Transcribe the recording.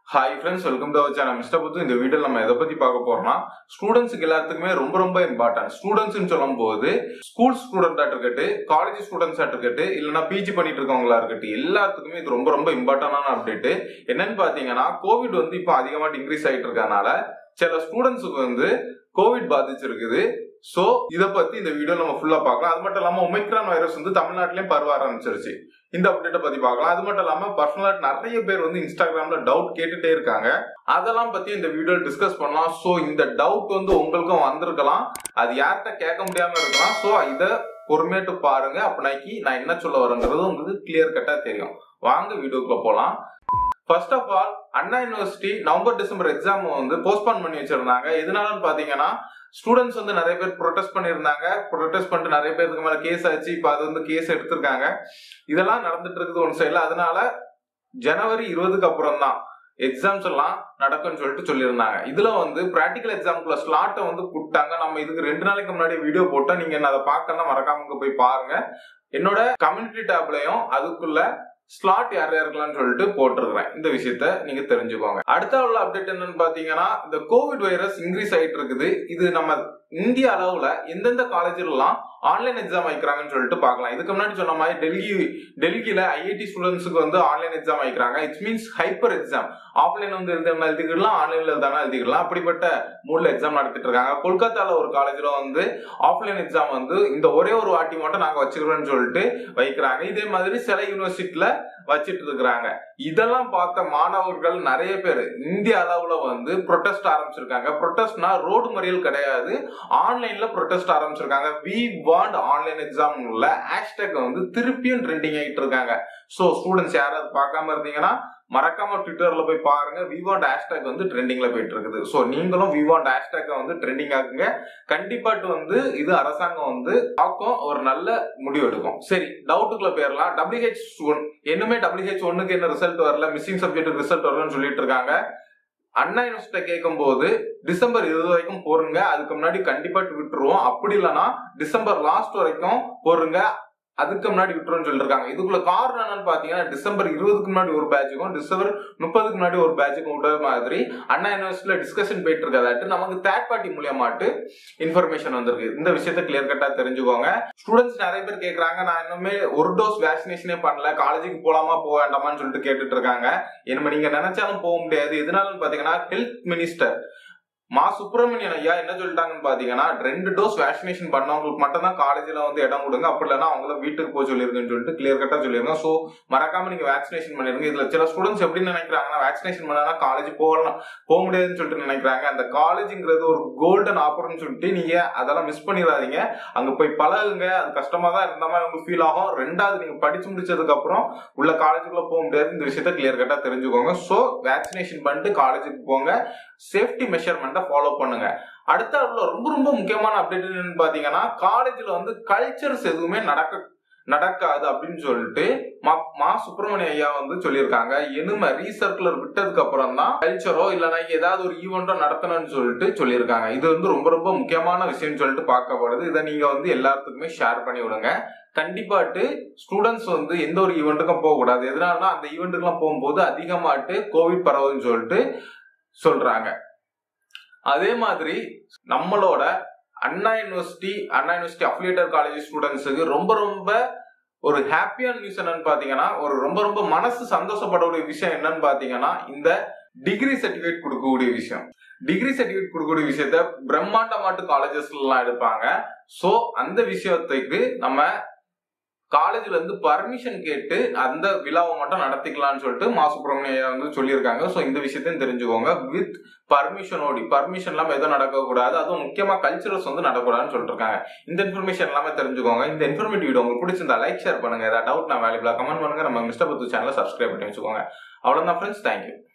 Hi friends, welcome to our channel. Mr. Padhu, இந்த வீடியோல நம்ம எதை பத்தி பார்க்க போறோம்னா ஸ்டூடண்ட்ஸ்க்கு எல்லாத்துக்குமே ரொம்ப இம்பார்ட்டன்ட். ஸ்டூடண்ட்ஸ்னு சொல்லும்போது ஸ்கூல் ஸ்டூடெண்டா இருக்கட்டும், காலேஜ் ஸ்டூடெண்ட்ஸா இருக்கட்டும், இல்லனா பிஜி பண்ணிட்டு இருக்கவங்களா இருக்கட்டும், எல்லாத்துக்குமே இது ரொம்ப இம்பார்ட்டன்டான அப்டேட். என்னன்னு பாத்தீங்கன்னா கோவிட் வந்து இப்போ அதிகமா இன்க்ரீஸ் ஆயிட்டு இருக்கறனால சில ஸ்டூடண்ட்ஸ்க்கு வந்து கோவிட் பாதிச்சிருக்குது. சோ இத பத்தி இந்த வீடியோ நம்ம ஃபுல்லா பார்க்கலாம். அது மட்டும் இல்லாம ஒமைக்ரான் வைரஸ் வந்து தமிழ்நாட்டிலயும் பரவ ஆரம்பிச்சிருச்சு. இந்த அப்டேட்டை பத்தி பார்க்கலாம். அது மட்டும் இல்லாம பர்சனலா நிறைய பேர் வந்து இன்ஸ்டாகிராம்ல டவுட் கேட்டுட்டே இருக்காங்க. அதெல்லாம் பத்தி இந்த வீடியோ டிஸ்கஸ் பண்ணலாம். சோ இந்த டவுட் வந்து உங்களுக்கும் வந்திருக்கலாம், அது யார்கிட்ட கேட்க முடியாம இருக்கலாம். சோ இத பொறுமையாட்டு பாருங்க. அப்பனாக்கி நான் என்ன சொல்ல வரேங்கிறது உங்களுக்கு கிளியர் கட்டா தெரியும். வாங்க வீடியோக்குள்ள போலாம். First of all, Anna university November December exam வந்து போஸ்ட்போன் பண்ணி வச்சிருந்தாங்க. எதனாலன்னு பாத்தீங்கன்னா ஸ்டூடெண்ட்ஸ் வந்து நிறைய பேர் ப்ரொடெஸ்ட் பண்ணிருந்தாங்க. ப்ரொடெஸ்ட் பண்ணிட்டு நிறைய பேருக்கு மேல கேஸ் ஆச்சு. இப்ப அது வந்து கேஸ் எடுத்திருக்காங்க. இதெல்லாம் நடந்துட்டு இருக்குது ஒன் சைட்ல. அதனால ஜனவரி 20க்கு அப்புறம் தான் எக்ஸாம்ஸ் எல்லாம் நடக்கும்னு சொல்லிட்டு சொல்லியிருந்தாங்க. இதுல வந்து பிராக்டிகல் எக்ஸாம்குள்ள ஸ்லாட்டை வந்து கொடுத்தாங்க. நம்ம இதுக்கு 2 நாளைக்கு முன்னாடி வீடியோ போட்டோம். நீங்க என்ன அதை பார்க்கணும் மறக்காம போய் பாருங்க. என்னோட கம்யூனிட்டி டேப்லயும் அதுக்குள்ள ஸ்லாட் யார் யாருக்கலாம்னு சொல்லிட்டு போட்டிருக்கிறேன். இந்த விஷயத்த நீங்க தெரிஞ்சுக்கோங்க. அடுத்த உள்ள அப்டேட் என்னன்னு பாத்தீங்கன்னா, இந்த கோவிட் வைரஸ் இன்க்ரீஸ் ஆயிட்டு இருக்குது. இது நம்ம இந்திய அளவுல எந்தெந்த காலேஜ்ல எல்லாம் ஆன்லைன் எக்ஸாம் வைக்கிறாங்கன்னு சொல்லிட்டு பார்க்கலாம். இதுக்கு முன்னாடி சொன்ன மாதிரி டெல்லியில ஐஐடி ஸ்டூடெண்ட்ஸ்க்கு வந்து ஆன்லைன் எக்ஸாம் வைக்கிறாங்க. It's means hybrid exam. Offline வந்து எழுதிக்கலாம், ஆன்லைன்ல எழுதானா எழுதிக்கலாம். அப்படிப்பட்ட மூட்ல எக்ஸாம் நடத்திட்டு இருக்காங்க. கொல்கத்தால ஒரு காலேஜ்ல வந்து ஆஃப்லைன் எக்ஸாம் வந்து இந்த ஒரே ஒரு வாட்டி மட்டும் நாங்க வச்சுக்கிறோம்னு சொல்லிட்டு வைக்கிறாங்க. இதே மாதிரி சில யூனிவர்சிட்டியில வச்சிட்டு இருக்கிறாங்க. இதெல்லாம் பார்த்த மாணவர்கள் நிறைய பேர் இந்திய அளவுல வந்து ப்ரொடெஸ்ட் ஆரம்பிச்சிருக்காங்க. ப்ரொடெஸ்ட்னா ரோடு மறியல் கிடையாது, ஆன்லைன்ல ப்ரொடெஸ்ட் ஆரம்பிச்சிருக்காங்க. வி வாண்ட் ஆன்லைன் எக்ஸாம் உள்ள ஹேஷ்டேக் வந்து திருப்பியும் ட்ரெண்டிங் ஆயிட்டு இருக்காங்க. சோ ஸ்டூடெண்ட்ஸ் யாராவது பார்க்காம இருந்தீங்கன்னா மறக்காம ட்விட்டர்ல போய் பாருங்க. வி வாண்ட் ஹேஷ்டேக் வந்து ட்ரெண்டிங்ல போயிட்டு இருக்குது. சோ நீங்களும் வி வாண்ட் ஹேஷ்டேக் வந்து ட்ரெண்டிங் ஆகுங்க. கண்டிப்பாட்டு வந்து இது அரசாங்கம் வந்து பார்க்கும், ஒரு நல்ல முடிவு எடுக்கும். சரி, டவுட்டுக்குள்ள போயிடலாம். WH1 இன்னுமே WH1க்கு என்ன ரிசல்ட் வரல, மிஸ்ஸிங் சப்ஜெக்ட் ரிசல்ட் வரலன்னு சொல்லிட்டு இருக்காங்க. அண்ணா யூனிவர்சிட்டி கேட்கும் போது டிசம்பர் 20 வரைக்கும் போருங்க, அதுக்கு முன்னாடி கண்டிப்பா விட்டுருவோம். அப்படி இல்லைன்னா டிசம்பர் லாஸ்ட் வரைக்கும் போருங்க, அதுக்கு முன்னாடி விட்டுருன்னு சொல்லிருக்காங்க. இதுக்குள்ள காரணம் என்னன்னு பாத்தீங்கன்னா, டிசம்பர் 20க்கு முன்னாடி ஒரு பேட்சுக்கும் டிசம்பர் 30க்கு முன்னாடி ஒரு பேட்சுக்கும் விடுற மாதிரி அண்ணா யூனிவர்சிட்டியில டிஸ்கஷன் போயிட்டு இருக்கதாட்டு நமக்கு தேர்ட் பார்ட்டி மூலியமாட்டு இன்ஃபர்மேஷன் வந்திருக்கு. இந்த விஷயத்த கிளியர் கட்டா தெரிஞ்சுக்கோங்க. ஸ்டூடெண்ட்ஸ் நிறைய பேர் கேட்கறாங்க, நான் இன்னுமே ஒரு டோஸ் வேக்சினேஷனே பண்ணல, காலேஜுக்கு போலாமா போக வேண்டாமான்னு சொல்லிட்டு கேட்டுட்டு இருக்காங்க. என்ன நீங்க நினைச்சாலும் போக முடியாது. எதனாலன்னு பாத்தீங்கன்னா, ஹெல்த் மினிஸ்டர் மா சுப்பிரமணியன் ஐயா என்ன சொல்லிட்டாங்கன்னு பாத்தீங்கன்னா, 2 டோஸ் வேக்சினேஷன் பண்ணவங்களுக்கு மட்டும் தான் காலேஜ்ல வந்து இடம் கொடுங்க, அப்படி இல்லைன்னா அவங்கள வீட்டுக்கு போய் சொல்லிருங்கன்னு சொல்லிட்டு கிளியர் கட்டா சொல்லிருங்க. சோ மறக்காம நீங்க வேக்சினேஷன் பண்ணிருங்க. இதுல சில ஸ்டூடெண்ட்ஸ் எப்படி நினைக்கிறாங்கன்னா, வேக்சினேஷன் பண்ணா காலேஜ் போக முடியாதுன்னு சொல்லிட்டு நினைக்கிறாங்க. அந்த காலேஜ்ங்கிறது ஒரு கோல்டன் ஆப்பர்ச்சுனிட்டி. நீங்க அதெல்லாம் மிஸ் பண்ணிடாதீங்க. அங்க போய் பழகுங்க. அது கஷ்டமா தான் இருந்த மாதிரி உங்களுக்கு ஃபீல் ஆகும். ரெண்டாவது, நீங்க படிச்சு முடிச்சதுக்கு அப்புறம் உள்ள காலேஜுக்குள்ள போக முடியாது. இந்த விஷயத்த கிளியர் கட்டா தெரிஞ்சுக்கோங்க. சோ வேக்சினேஷன் பண்ணிட்டு காலேஜுக்கு போங்க. சேஃப்டி மெஷர்மெண்ட் ஃபாலோ பண்ணுங்க. அடுத்த ரொம்ப முக்கியமான அப்டேட் என்னன்னு பாத்தீங்கன்னா, காலேஜ்ல வந்து கல்ச்சர்ஸ் எதுவுமே நடக்காது அப்படின்னு சொல்லிட்டு மா சுப்பிரமணிய ஐயா வந்து சொல்லியிருக்காங்க. இனிமே ரீசர்க்குலர் விட்டதுக்கு அப்புறம் தான் கல்ச்சரோ இல்லைன்னா ஏதாவது ஒரு ஈவெண்டோ நடத்தணும்னு சொல்லிட்டு சொல்லியிருக்காங்க. இது வந்து ரொம்ப முக்கியமான விஷயம் சொல்லிட்டு பார்க்கப்படுது. இதை நீங்க வந்து எல்லாத்துக்குமே ஷேர் பண்ணி விடுங்க. கண்டிப்பாட்டு ஸ்டூடெண்ட்ஸ் வந்து எந்த ஒரு ஈவெண்ட்டுக்கும் போக கூடாது. எதனாலனா அந்த ஈவெண்ட்டுக்கெல்லாம் போகும்போது அதிகமாட்டு கோவிட் பரவுதுன்னு சொல்லிட்டு சொல்றாங்க. அதே மாதிரி நம்மளோட அண்ணா யூனிவர்சிட்டி அஃபிலியேட்டட் காலேஜ் ஸ்டூடெண்ட்ஸுக்கு ரொம்ப ஒரு ஹாப்பியான நியூஸ் என்னன்னு பாத்தீங்கன்னா, ஒரு ரொம்ப மனசு சந்தோஷப்படக்கூடிய விஷயம் என்னன்னு பாத்தீங்கன்னா, இந்த டிகிரி சர்டிபிகேட் கொடுக்கக்கூடிய விஷயம். டிகிரி சர்டிபிகேட் கொடுக்கக்கூடிய விஷயத்த பிரம்மாண்டமாட்டு காலேஜஸ்ல எல்லாம் எடுப்பாங்க. சோ அந்த விஷயத்துக்கு நம்ம காலேஜ்ல இருந்து பர்மிஷன் கேட்டு அந்த விழாவை மட்டும் நடத்திக்கலாம்னு சொல்லிட்டு மா சுப்பிரமணியா வந்து சொல்லியிருக்காங்க. சோ இந்த விஷயத்தையும் தெரிஞ்சுக்கோங்க. வித் பர்மிஷன் இல்லாம எதுவும் நடக்க கூடாது. அதுவும் முக்கியமா கல்ச்சரல்ஸ் வந்து நடக்கூடாதுன்னு சொல்லிட்டு இருக்காங்க. இந்த இன்ஃபர்மேஷன் எல்லாமே தெரிஞ்சுக்கோங்க. இந்த இன்ஃபர்மேட்டிவ் வீடியோ உங்களுக்கு பிடிச்சிருந்தா லைக் ஷேர் பண்ணுங்க. ஏதாவது டவுட் நான் வேல்யூபிளா கமெண்ட் பண்ணுங்க. நம்ம மிஸ்டர் பத்து சேனலை சப்ஸ்கிரைப் பண்ணி வச்சுக்கோங்க. அவ்வளவுதான் ஃப்ரெண்ட்ஸ், தேங்க்யூ.